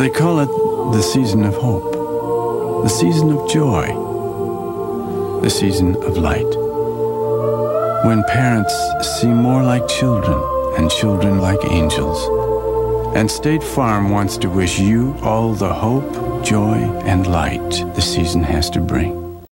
They call it the season of hope, the season of joy, the season of light. When parents see more like children and children like angels. And State Farm wants to wish you all the hope, joy, and light the season has to bring.